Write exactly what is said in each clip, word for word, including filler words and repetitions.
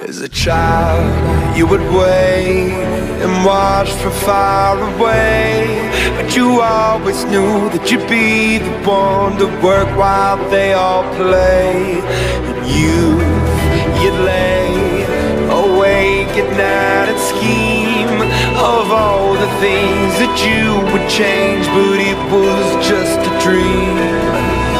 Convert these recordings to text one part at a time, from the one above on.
As a child, you would wait and watch from far away, but you always knew that you'd be the one to work while they all play. And you, you'd lay awake at night and scheme of all the things that you would change, but it was just a dream.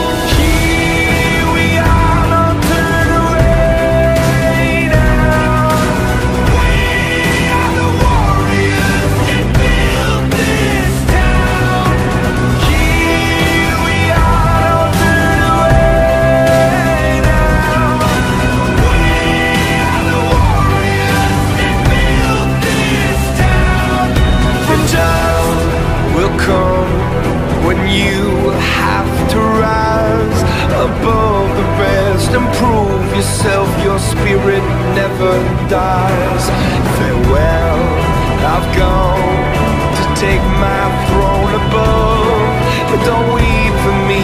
When you have to rise above the rest and prove yourself, your spirit never dies. Farewell, I've gone to take my throne above, but don't weep for me,